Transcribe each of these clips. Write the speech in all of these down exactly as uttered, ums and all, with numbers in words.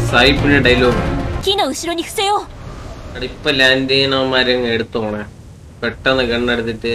സായിപ്പിന്റെ dialogue ഇപ്പൊ land ചെയ്യണവന്മാരെ എടുത്തോണേ പെട്ടെന്ന് കണ്ണെടുത്തിട്ട്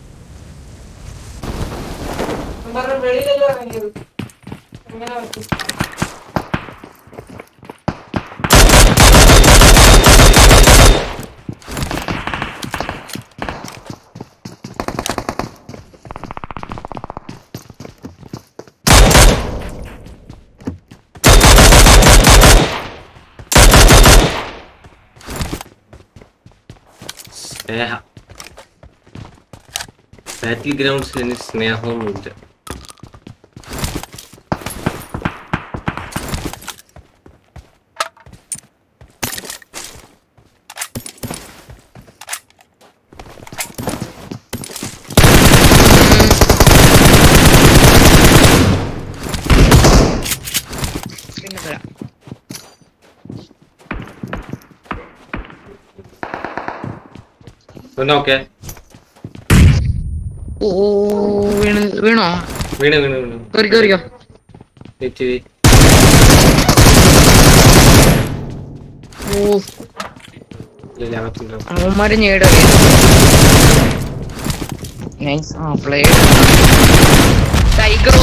സ്നേഹ ബാറ്റിൽ ഗ്രൗണ്ട്സിൽ ഇനി സ്നേഹമൊന്നുമില്ല. ഓക്കെ ഓ വീണ വീണോ വീണ് വീണ് വീണ് കേറിക്കോ കേറിക്കോ ഓ അവന്മാര് ഞേട നൈസ് ആ play tiger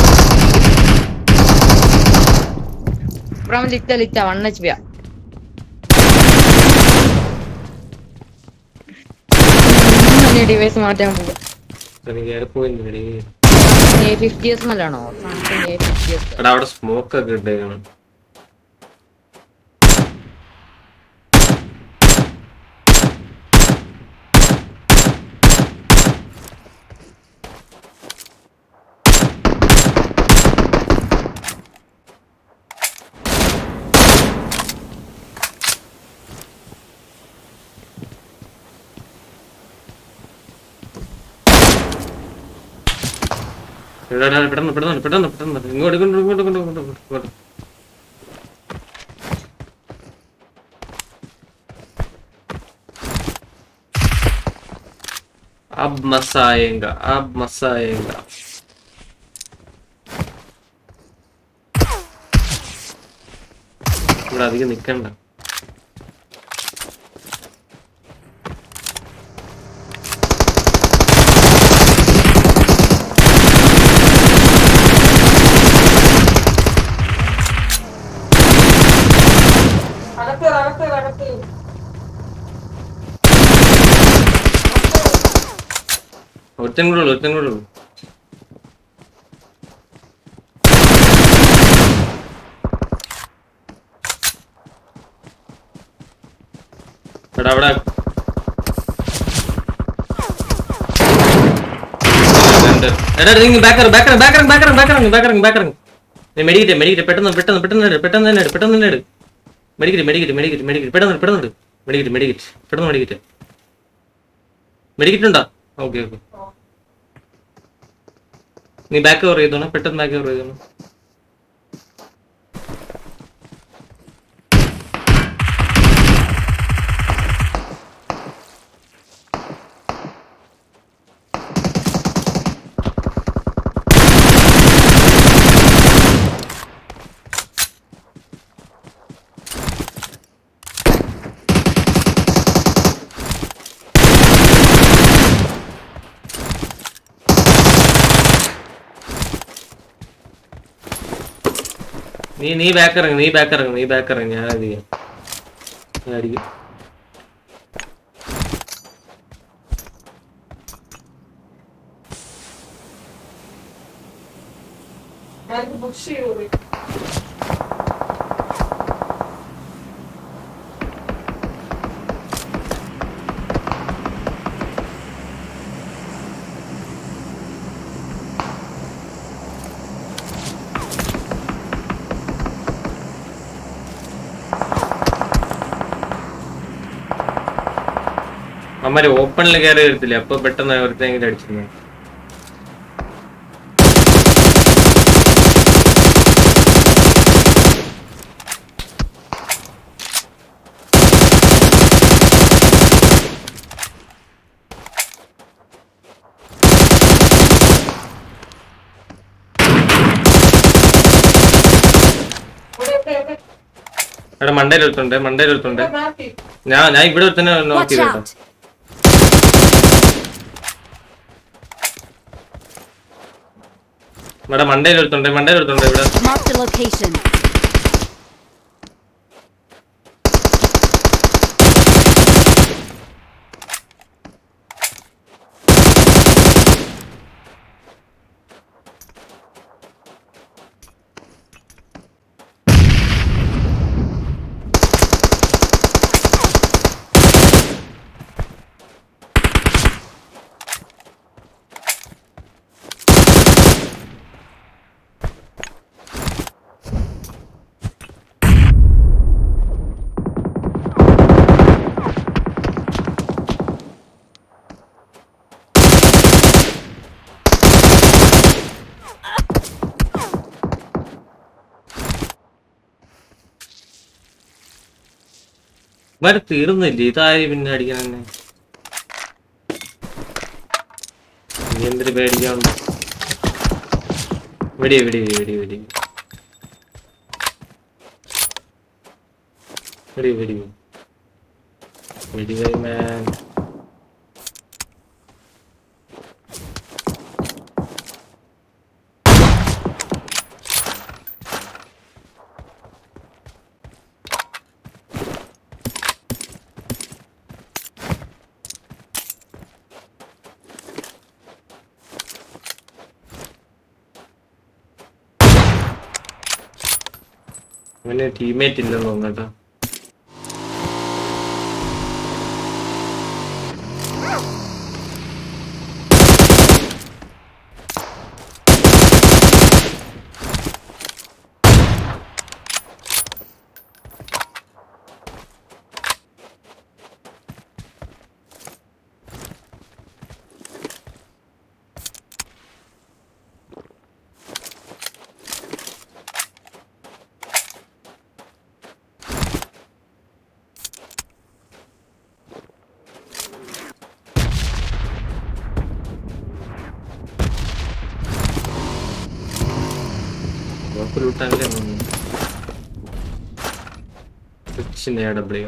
brown lit lit one H P device മാറ്റാൻ പോകും. അവിടെ സ്മോക്ക് ഒക്കെ ഇട്ടേക്കാണ്. പെട്ടെന്ന് പെട്ടെന്ന് പെട്ടെന്ന് പെട്ടെന്ന് ഇങ്ങോട്ട് ഇങ്ങോട്ട് ഇങ്ങോട്ട് ഇങ്ങോട്ട് ഇങ്ങോട്ട് अब मजा आएगा अब मजा आएगा. ഇവിടെ അധികം നിക്കണ്ട. ഒരുത്തൻ കൂടെ ഉള്ളു ഒരുത്തൻ കൂടെ ഉള്ളു. എടാ അവിടെ എടാ ബാക്കർ ബാക്കർ ബാക്കർ ബാക്കർ ബാക്കർ ബാക്കർ ബാക്കർ മെഡിക്കറ്റ് മെഡിക്കറ്റ് പെട്ടെന്ന് പെട്ടെന്ന് പെട്ടെന്ന് പെട്ടെന്ന് തന്നെ പെട്ടെന്ന് തന്നെ എടു മെഡിക്കറ്റ് മെഡിക്കറ്റ് മെഡിക്കറ്റ് മെഡിക്കറ്റ് പെട്ടെന്ന് പെട്ടെന്ന് മെഡിക്കറ്റ് മെഡിക്കറ്റ് പെട്ടെന്ന് മെഡിക്കറ്റ് മെഡിക്കറ്റ് ഉണ്ടോ? ഓക്കെ ഓക്കെ നീ ബാക്ക് കവർ ചെയ്തോണ പെട്ടെന്ന് ബാക്ക് കവർ ചെയ്തോണ. നീ നീ ബാക്ക് ഇറങ്ങി നീ ബാക്ക് ഇറങ്ങി നീ ബാക്ക് ഇറങ്ങി ഞാൻ അത് ചെയ്യാം ആയിരിക്കും. അമ്മ ഓപ്പണിൽ കയറി വരത്തില്ല അപ്പൊ പെട്ടെന്ന് ഒരുത്തെങ്കിലും അടിച്ചിരുന്നു. എടാ മണ്ടയിൽ ഒരുത്തുണ്ട് മണ്ടയിൽ ഒരുത്തുണ്ട് ഞാൻ ഞാൻ ഇവിടെ ഒരുത്തന്നെ നോക്കി കേട്ടോ ഇവിടെ മണ്ടയിൽ ഒരുത്തുണ്ട് മണ്ടയിൽ ഒരുത്തുണ്ട് ഇവിടെ വരെ തീർന്നില്ലേ ഇതായി പിന്നെ അടിക്കാൻ തന്നെ നീ എന്തൊരു പേടിക്കാണ് വെടി വെടി വെടി വെടി വെടി വെടി വെടി വെടി മാൻ അവന് ടീമേറ്റ് ഇല്ലെന്ന് തോന്നട്ടോ lootan ne A W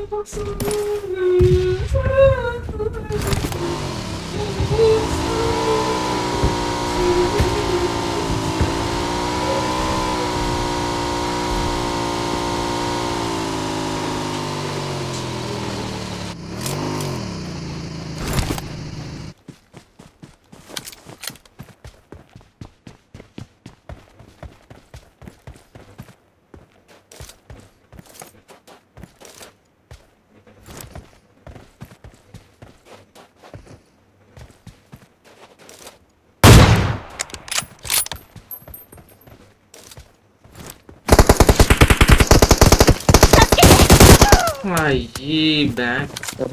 Aye, back.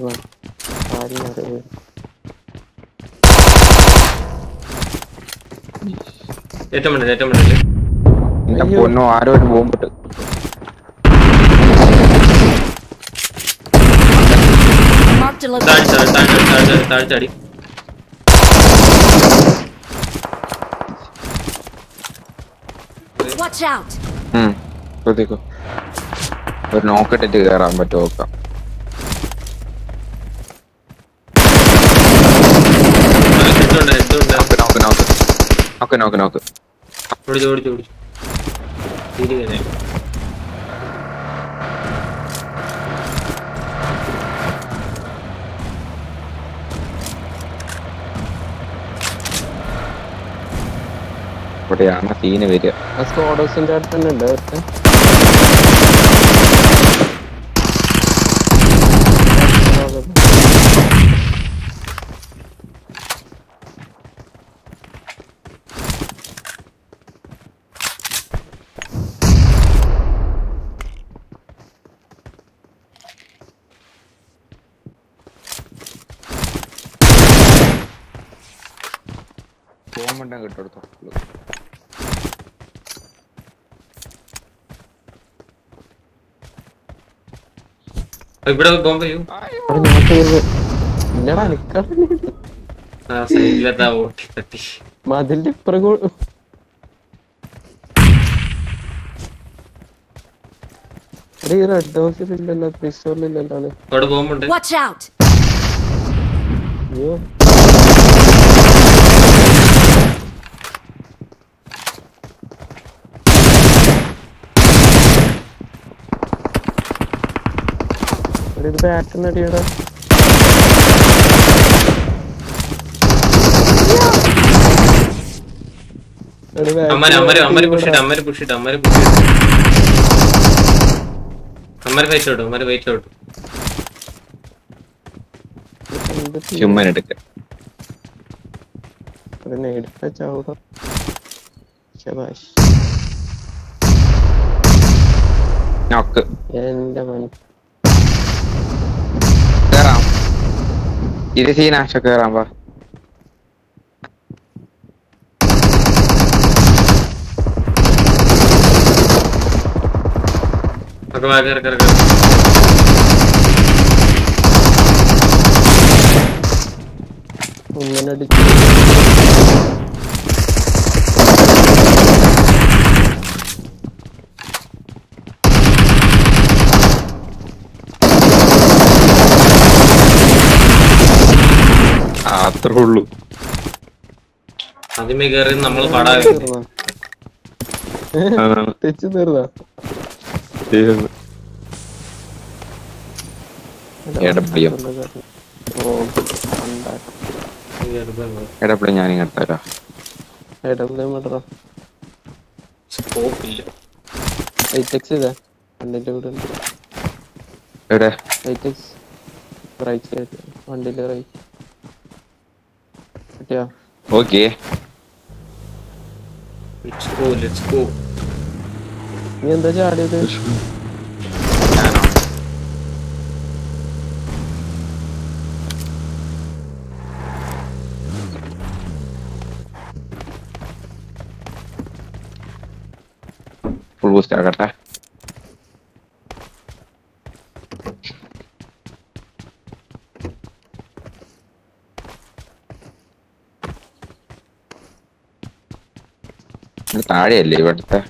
Eight minutes, eight minutes. No, I don't want to. Marked a location. Start, start, start, start, start. Watch out. Hmm. Go, go. ഒരു നോക്കിട്ട് കയറാൻ പറ്റുമോ നോക്കാം നോക്ക് നോക്ക് നോക്ക് നോക്ക് ഇവിടെയാണ് സീന് വരിക. സ്കോഡോസിന്റെ അടുത്ത് തന്നെ ഉണ്ട്. പോകുമ്പോണ്ടാ കിട്ടും. ഇവിടെ ബോംബ് ചെയ്യൂ. മതിന്റെ ഇപ്പുറം ഈ റെഡ് ഹൗസിൽ ഇല്ലല്ലോ, പിസ്റ്റോളില്ലല്ലോ. അവിടെ ബോംബുണ്ട്. Watch out! അയ്യോ ഇത് ബാക്കിനടിയടാ. അമ്മര് അമ്മര് അമ്മര് പുഷിട്ട് അമ്മര് പുഷിട്ട് അമ്മര് പുഷിട്ട് അമ്മര് കഴിച്ചോട്ടു അമ്മര് കഴിച്ചോട്ടു. ചുമ്മാനെടുക്ക നോക്ക് എന്റെ മന കേറാം. ഇത് സീനാശ കേറാം. വാ ഇങ്ങനെ അടിച്ചു. അത്രേ ഉള്ളൂ. ആദ്യമേ കയറി നമ്മള് പടാ തെച്ചു തീർന്നാ എടപ്പടി ഞാൻ ഇങ്ങോട്ട് തരാം. എവിടെ വണ്ടിയില് റൈറ്റ് ഓക്കെ. നീ എന്താ ചാടിയത്? ഞാനോ ഫുൾ ബൂസ്റ്റ് ആകട്ടെ. താഴെയല്ലേ ഇവിടുത്തെ?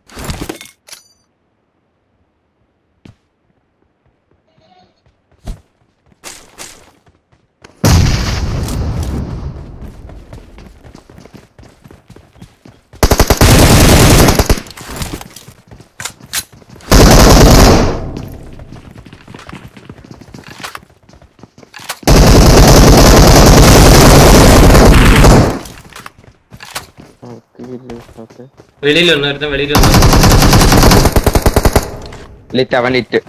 വെളിയിൽ വന്നു ഒരുത്തൻ വെളിയിൽ വന്നു. ലിറ്റ് അവൻ ലിറ്റ്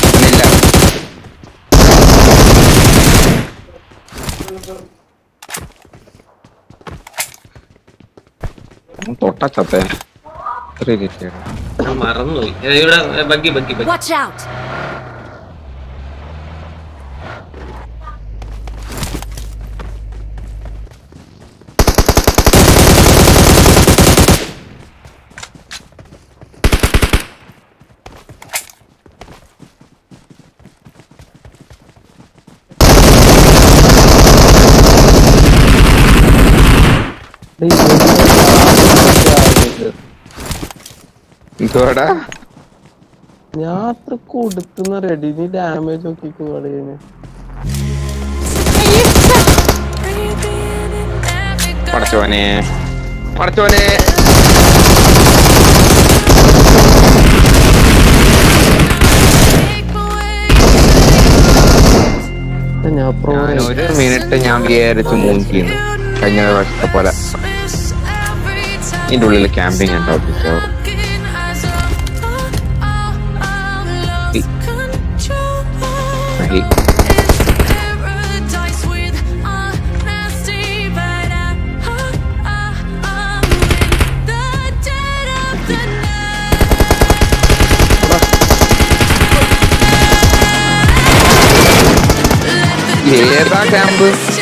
തൊട്ടച്ചത്തെ മറന്നുപോയി. ഇവിടെ buggy buggy buggy. Watch out! എന്തോടാ ഞാൻ അത്ര കൊടുത്തുന്ന റെഡി. നീ ഡാമേജ് നോക്കിക്കോ. പടച്ചോനെ പടച്ചോനെ ഞാൻ ഒരു മിനിറ്റ് ഞാൻ വിചാരിച്ചു മൂന്നിക്കുന്നു. കഴിഞ്ഞ വർഷത്തെ പോലെ ഇതിന്റെ ഉള്ളിൽ ക്യാമ്പിങ് ഉണ്ടോ? ഏതാ ക്യാമ്പ്?